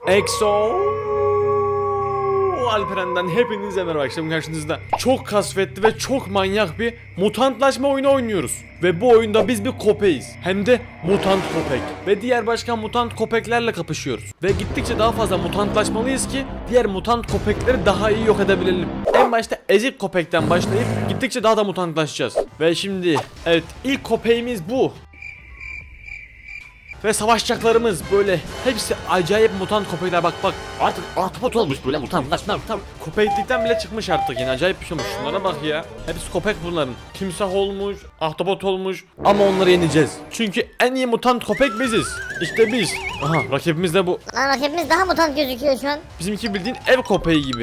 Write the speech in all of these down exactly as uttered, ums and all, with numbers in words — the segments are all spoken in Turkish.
Exo Alperen'den hepinize merhaba. İşte karşınızda çok kasvetli ve çok manyak bir mutantlaşma oyunu oynuyoruz. Ve bu oyunda biz bir köpeğiz. Hem de mutant köpek. Ve diğer başka mutant köpeklerle kapışıyoruz. Ve gittikçe daha fazla mutantlaşmalıyız ki diğer mutant köpekleri daha iyi yok edebilelim. En başta ezik köpekten başlayıp gittikçe daha da mutantlaşacağız. Ve şimdi evet, ilk köpeğimiz bu. Ve savaşacaklarımız böyle hepsi acayip mutant köpekler, bak bak. Artık ahtapot olmuş böyle mutantlaşma. Tam köpeklikten bile çıkmış artık, yani acayip bir şey olmuş. Şunlara bak ya. Hepsi köpek bunların. Timsah olmuş, ahtapot olmuş. Ama onları yeneceğiz. Çünkü en iyi mutant köpek biziz. İşte biz. Aha, rakibimiz de bu. Lan rakibimiz daha mutant gözüküyor şu an. Bizimki bildiğin ev köpeği gibi.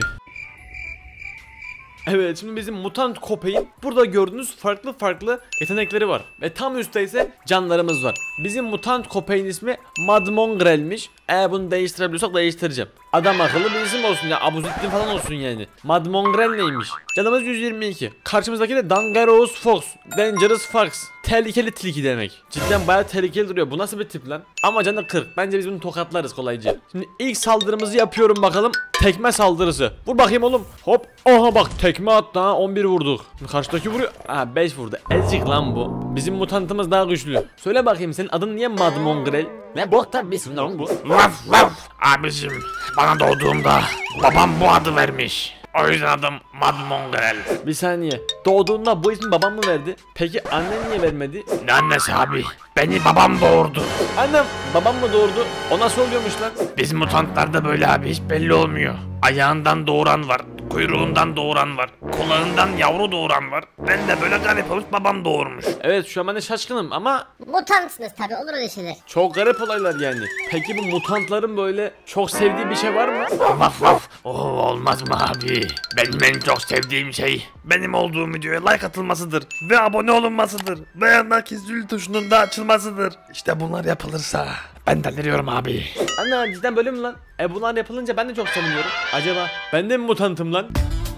Evet, şimdi bizim mutant köpeğin burada gördüğünüz farklı farklı yetenekleri var. Ve tam üstte ise canlarımız var. Bizim mutant köpeğin ismi Mad Mongrel'miş. Eğer bunu değiştirebiliyorsak değiştireceğim. Adam akıllı bir isim olsun ya, Abuzittin falan olsun yani. Mad Mongrel neymiş? Canımız yüz yirmi iki. Karşımızdaki de Dangerous Fox, Dangerous Fox. Tehlikeli tilki demek. Cidden bayağı tehlikeli duruyor. Bu nasıl bir tip lan? Ama canı kırk. Bence biz bunu tokatlarız kolayca. Şimdi ilk saldırımızı yapıyorum bakalım. Tekme saldırısı. Vur bakayım oğlum. Hop. Aha bak, tekme attı ha. on bir vurduk. Karşıdaki vuruyor. Ha, beş vurdu. Ezik lan bu. Bizim mutantımız daha güçlü. Söyle bakayım, senin adın niye Mad Mongrel? Ne boktan bir isim lan bu. Vaf vaf abicim, bana doğduğumda babam bu adı vermiş. O yüzden adım Mad Mongrel. Bir saniye. Doğduğunda bu ismi babam mı verdi? Peki annen niye vermedi? Ne annesi abi? Beni babam doğurdu. Annem babam mı doğurdu? O nasıl oluyormuş lan? Biz mutantlarda böyle abi, hiç belli olmuyor. Ayağından doğuran var, kuyruğundan doğuran var, kulağından yavru doğuran var. Ben de böyle garip olmuş, babam doğurmuş. Evet, şu an ben de şaşkınım ama Mutantsınız tabi, olur öyle şeyler. çok garip olaylar yani. Peki bu mutantların böyle çok sevdiği bir şey var mı? Vaf vaf. Oo, olmaz mı abi? Benim en çok sevdiğim şey benim olduğum videoya like atılmasıdır ve abone olunmasıdır ve yanındaki zil tuşunun da açılmasıdır. İşte bunlar yapılırsa ben deliriyorum abi. Ana, cidden böyle mi lan? E bunlar yapılınca ben de çok seviniyorum. Acaba ben de mi mutantım lan?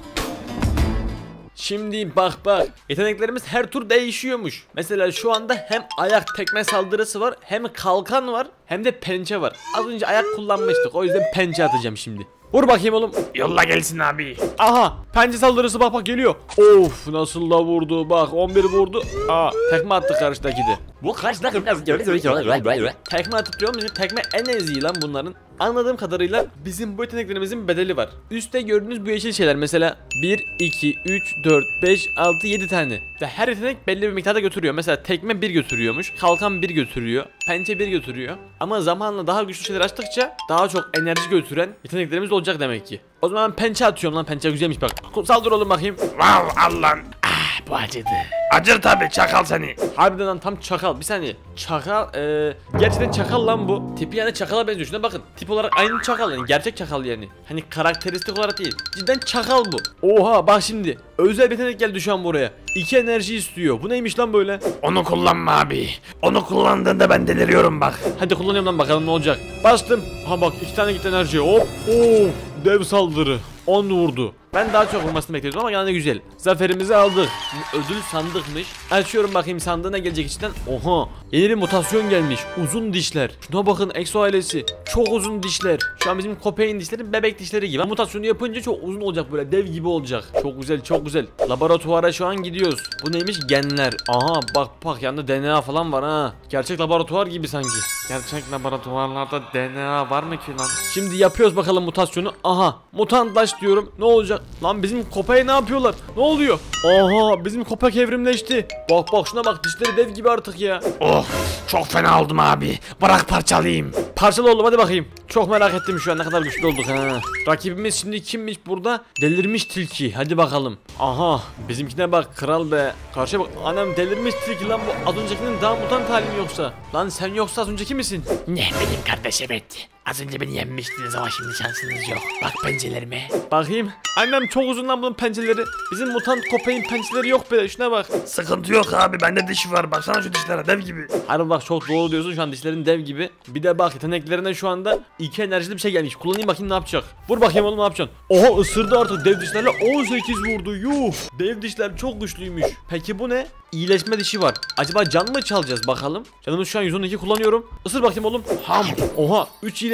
Şimdi bak bak, yeteneklerimiz her tur değişiyormuş. Mesela şu anda hem ayak tekme saldırısı var, hem kalkan var, hem de pençe var. Az önce ayak kullanmıştık, o yüzden pençe atacağım şimdi. Vur bakayım oğlum. Yolla gelsin abi. Aha, pençe saldırısı bak bak geliyor. Of, nasıl da vurdu bak, on bir vurdu. Aa, tekme attı karşıdaki de. Bu karşıdaki biraz göre. Tekme atıp diyorum, bizim tekme en eziği lan bunların. Anladığım kadarıyla bizim bu yeteneklerimizin bedeli var. Üstte gördüğünüz bu yeşil şeyler mesela bir, iki, üç, dört, beş, altı, yedi tane. Ve her yetenek belli bir miktarda götürüyor. Mesela tekme bir götürüyormuş, kalkan bir götürüyor, pençe bir götürüyor. Ama zamanla daha güçlü şeyler açtıkça daha çok enerji götüren yeteneklerimiz olacak demek ki. O zaman pençe atıyorum lan, pençe güzelmiş bak. Saldır oğlum bakayım. Vav Allah'ın. Ah, bu acıdı. Acır tabi, çakal seni. Harbiden lan, tam çakal. Bir saniye. Çakal eee gerçekten çakal lan bu. Tipi yani çakala benziyor. Şuna bakın. Tip olarak aynı çakal yani. Gerçek çakal yani. Hani karakteristik olarak değil. Cidden çakal bu. Oha bak şimdi. Özel bir yetenek geldi şu an buraya. İki enerji istiyor. Bu neymiş lan böyle? Onu kullanma abi. Onu kullandığında ben deliriyorum bak. Hadi kullanıyorum lan, bakalım ne olacak. Bastım. Ha bak, iki tane gitti enerji. Hop. Of. Dev saldırı. on vurdu. Ben daha çok vurmasını bekliyordum ama yani güzel. Zaferimizi aldık. Ödül sandıkmış. Açıyorum bakayım sandığına gelecek içinden. Oha. Yeni bir mutasyon gelmiş. Uzun dişler. Şuna bakın, Exo ailesi. Çok uzun dişler. Şu an bizim köpeğin dişleri bebek dişleri gibi. Mutasyonu yapınca çok uzun olacak, böyle dev gibi olacak. Çok güzel, çok güzel. Laboratuvara şu an gidiyoruz. Bu neymiş? Genler. Aha bak bak, yanında D N A falan var ha. Gerçek laboratuvar gibi sanki. Gerçek laboratuvarlarda D N A var mı ki lan? Şimdi yapıyoruz bakalım mutasyonu. Aha. Mutantlaş diyorum. Ne olacak? Lan bizim köpeğe ne yapıyorlar? Ne oluyor? Aha, bizim köpek evrimleşti. Bak bak, şuna bak, dişleri dev gibi artık ya. Oh, çok fena oldum abi. Bırak parçalayayım. Parçalı oğlum, hadi bakayım. Çok merak ettim şu an, ne kadar güçlü olduk ha. Rakibimiz şimdi kimmiş burada? Delirmiş tilki. Hadi bakalım. Aha, bizimkine bak, kral be. Karşıya bak, anam delirmiş tilki lan bu. Az öncekinin daha mutant hali mi yoksa? Lan sen yoksa az önceki misin? Ne benim kardeş, evet. Az önce beni yenmiştiniz ama şimdi şansınız yok. Bak pencerelerime. Bakayım. Annem çok uzun lan bunun pençeleri. Bizim mutant köpeğin pençeleri yok be, şuna bak. Sıkıntı yok abi, bende dişi var. Baksana şu dişlere, dev gibi. Harbi bak, çok doğru diyorsun, şu an dişlerin dev gibi. Bir de bak, yeteneklerine şu anda iki enerjili bir şey gelmiş. Kullanayım bakayım ne yapacak. Vur bakayım oğlum, ne yapacaksın? Oha, ısırdı artık dev dişlerle, on sekiz vurdu. Yuh. Dev dişler çok güçlüymüş. Peki bu ne? İyileşme dişi var. Acaba can mı çalacağız bakalım? Canımız şu an yüz on iki kullanıyorum. Isır bakayım oğlum. Ham. Oha, üç iyileşme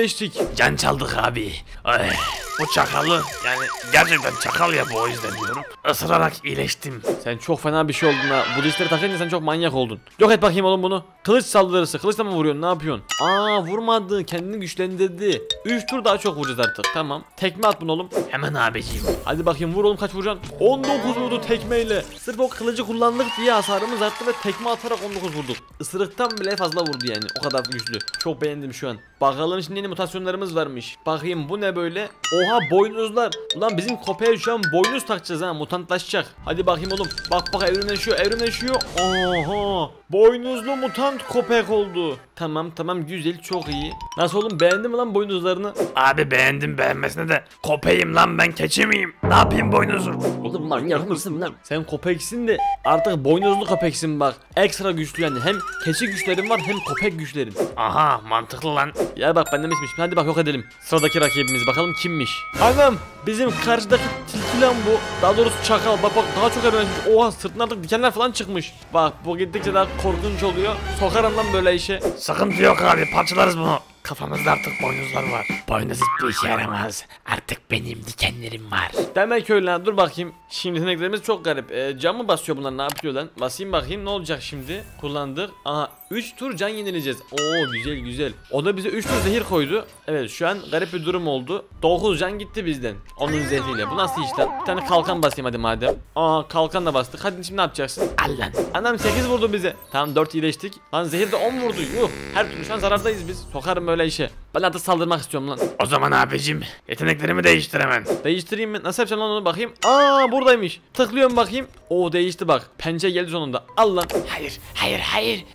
iyileştik. Can çaldık abi. Ay, bu çakalı yani gerçekten çakal ya bu, o yüzden diyorum. Isırarak iyileştim. Sen çok fena bir şey oldun ha. Bu dişleri takınca sen çok manyak oldun. Yok et bakayım oğlum bunu. Kılıç saldırısı. Kılıçla mı vuruyorsun? Ne yapıyorsun? Aa vurmadı. Kendini güçlendirdi. üç tur daha çok vuracağız artık. Tamam. Tekme at bunu oğlum. Hemen abiciğim. Hadi bakayım vur oğlum, kaç vuracaksın? on dokuz vurdu tekmeyle. Sırf o kılıcı kullandık diye hasarımız arttı ve tekme atarak on dokuz vurduk. Isırıktan bile fazla vurdu yani. O kadar güçlü. Çok beğendim şu an. Bakalım şimdi yeni mutasyonlarımız varmış. Bakayım bu ne böyle? Oha boynuzlar. Ulan bizim köpeğe şu an boynuz takacağız ha. Mutantlaşacak. Hadi bakayım oğlum. Bak bak evrimleşiyor evrimleşiyor. Oha. Boynuzlu mutant köpek oldu. Tamam tamam güzel, çok iyi. Nasıl oğlum, beğendin mi lan boynuzlarını? Abi beğendim beğenmesine de köpeğim lan ben, keçi miyim? Ne yapayım boynuzu? Oğlum lan yarımırsın lan. Sen köpeksin de artık boynuzlu köpeksin bak. Ekstra güçlü yani. Hem keçi güçlerin var hem köpek güçlerin. Aha mantıklı lan. Ya bak benden mismiş. Hadi bak yok edelim. Sıradaki rakibimiz bakalım kimmiş. Anam bizim karşıdaki tilki lan bu. Daha doğrusu çakal. Bak bak daha çok evlenmiş. Oha sırtına artık dikenler falan çıkmış. Bak bu gittikçe daha korkunç oluyor. Sokarım lan böyle işe. Sıkıntı yok abi, parçalarız bunu. Kafamızda artık boynuzlar var. Boynuz hiçbir işe yaramaz. Artık benim dikenlerim var. Demek öyle lan, dur bakayım. Şimdi yeteneklerimiz çok garip. Ee, can mı basıyor bunlar, ne yapıyor lan? Basayım bakayım ne olacak şimdi. Kullandık. Aha üç tur can yenileceğiz. Oo güzel güzel. O da bize üç tur zehir koydu. Evet şu an garip bir durum oldu. dokuz can gitti bizden. Onun zehriyle. Bu nasıl iş lan? Bir tane kalkan basayım hadi madem. Aa kalkan da bastık. Hadi şimdi ne yapacaksın? Al lan. Anam sekiz vurdu bize. Tamam dört iyileştik. Lan zehir de on vurdu. Yuh. Her türlü şu an zarardayız biz. Sokarım böyle işe. Ben artık saldırmak istiyorum lan. O zaman abicim yeteneklerimi değiştir hemen. Değiştireyim mi? Nasıl yapacağım lan onu, bakayım. Aa buradaymış. Tıklıyorum bakayım. Oo değişti bak. Pençe geldi sonunda. Al lan. Hayır hayır hayır.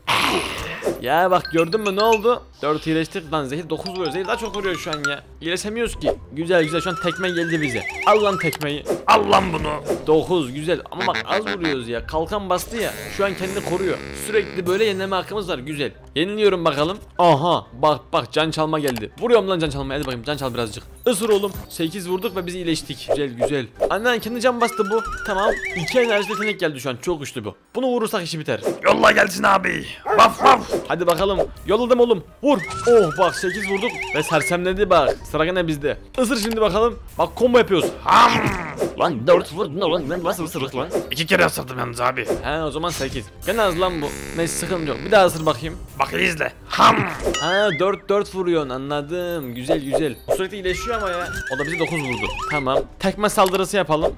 Ya bak gördün mü ne oldu? dört iyileştik lan, zehir dokuz vuruyor. Zehir daha çok vuruyor şu an ya. İyileşemiyoruz ki. Güzel güzel, şu an tekme geldi bize. Al lan tekmeyi. Al lan bunu. dokuz güzel ama bak az vuruyoruz ya. Kalkan bastı ya. Şu an kendini koruyor. Sürekli böyle yenileme hakkımız var, güzel. Yeniliyorum bakalım. Aha bak bak can çalma geldi. Vuruyorum lan can çalmaya, hadi bakayım can çal birazcık. Isır oğlum. sekiz vurduk ve biz iyileştik. Güzel güzel. Annen kendi can bastı bu. Tamam. iki enerji yetenek geldi şu an, çok güçlü bu. Bunu vurursak işi biter. Yolla gelsin abi. Vaf vaf. Hadi bakalım. Yolladım oğlum. Vur. Oh bak sekiz vurduk ve sersemledi bak. Sıra gene bizde. Isır şimdi bakalım. Bak combo yapıyoruz. Ham. Lan dört vurdun oğlum, ben nasıl ısırık lan? İki kere ısırdım yalnız abi. He o zaman sekiz. Gene az lan bu. Neyse sıkıntı yok. Bir daha ısır bakayım. Bak iyi izle. Ham. Ha dört dört vuruyorsun, anladım. Güzel güzel. O sürekli iyileşiyor ama ya. O da bize dokuz vurdu. Tamam. Tekme saldırısı yapalım.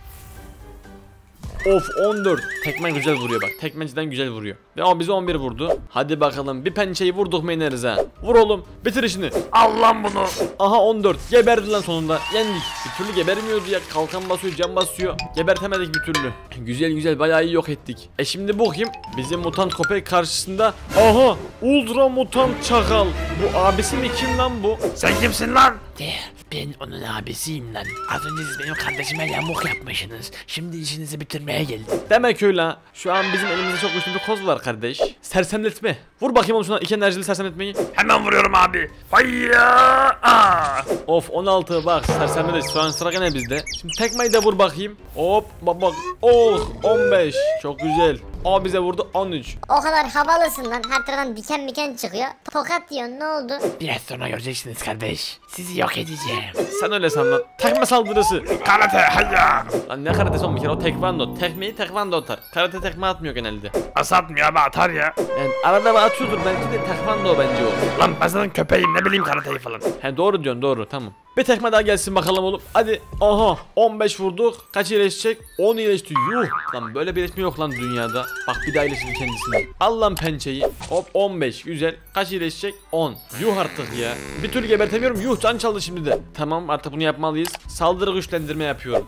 Of on dört. Tekmen güzel vuruyor bak. Tekmeciden güzel vuruyor. Ve o bize on bir vurdu. Hadi bakalım bir pençeyi vurduk mu ineriz ha. Vur oğlum. Bitir işini. Al lan bunu. Aha on dört. Geberdi lan sonunda. Yendik. Bir türlü gebermiyordu ya. Kalkan basıyor, can basıyor. Gebertemedik bir türlü. Güzel güzel bayağı iyi yok ettik. E şimdi bu kim? Bizim mutant köpek karşısında. Aha! Ultra mutant çakal. Bu abisi mi, kim lan bu? Sen kimsin lan? De, ben onun abisiyim lan. Az önce siz benim kardeşime yamuk yapmışsınız. Şimdi işinizi bitirmeye geldim. Demek öyle ha. Şu an bizim elimizde çok güçlü bir koz var kardeş. Sersemletme. Vur bakayım oğlum şuna iki enerjili sersemletmeyi. Hemen vuruyorum abi. Hayya. Aa. Of on altı bak sersemledi. Şu an sıra gene bizde. Şimdi tekmeyi de vur bakayım. Hop bak bak. Oh on beş. Çok güzel. O bize vurdu on üç. O kadar havalısın lan. Her taraftan diken miken çıkıyor. Tokat diyorsun, ne oldu? Biraz sonra göreceksiniz kardeş. Sizi yok edeceğim. Sen öyle san lan. Tekme saldırısı. Karate hayya. Lan ne karatesi oğlum bir kere, o tekvando. Tekmeyi tekvando atar. Karate tekme atmıyor genelde. Nasıl atmıyor abi, atar ya. Yani arada bir atıyordur belki de, tekvando bence o. Lan ben senin köpeğim, ne bileyim karateyi falan. He doğru diyorsun, doğru, tamam. Bir tekme daha gelsin bakalım oğlum. Hadi. Aha on beş vurduk. Kaç iyileşecek? on iyileşti. Yuh. Lan böyle bir iyileşme yok lan dünyada. Bak bir daha iyileşti kendisine. Al lan pençeyi. Hop on beş. Güzel. Kaç iyileşecek? on. Yuh artık ya. Bir türlü gebertemiyorum. Yuh can çaldı şimdi de. Tamam artık bunu yapmalıyız. Saldırı güçlendirme yapıyorum.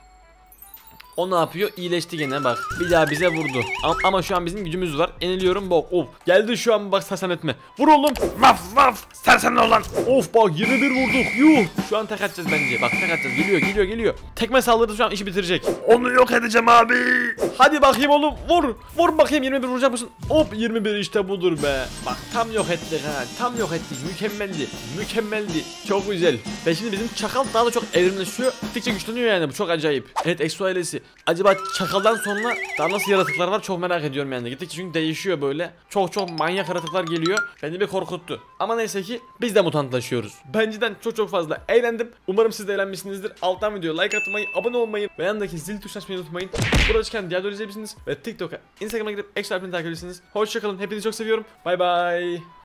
O ne yapıyor? İyileşti gene bak. Bir daha bize vurdu. Ama, ama şu an bizim gücümüz var. Eniliyorum bak. Of. Geldi şu an bak, sersen etme. Vur oğlum. Vaf vaf. Sersemle olan. Of bak yirmi bir vurduk. Yuh. Şu an tek atacağız bence. Bak tek atacağız. Geliyor geliyor geliyor. Tekme saldırdı, şu an işi bitirecek. Onu yok edeceğim abi. Hadi bakayım oğlum. Vur. Vur bakayım, yirmi bir vuracak mısın? Hop yirmi bir, işte budur be. Bak tam yok ettik ha. Tam yok ettik. Mükemmeldi. Mükemmeldi. Çok güzel. Ve şimdi bizim çakal daha da çok evrimleşiyor. Gittikçe güçleniyor yani. Bu çok acayip. Evet Exo ailesi. Acaba çakaldan sonra daha nasıl yaratıklar var çok merak ediyorum yani. Gittikçe çünkü değişiyor böyle. Çok çok manyak yaratıklar geliyor. Beni bir korkuttu. Ama neyse ki biz de mutantlaşıyoruz. Ben cidden çok çok fazla eğlendim. Umarım siz de eğlenmişsinizdir. Alttan videoya like atmayı, abone olmayı ve yanındaki zil tuşuna açmayı unutmayın. Burada çıkan diğer videoları izleyebilirsiniz. Ve TikTok'a, Instagram'a gidip ekstra takip edebilirsiniz. Hoşçakalın. Hepinizi çok seviyorum. Bay bay.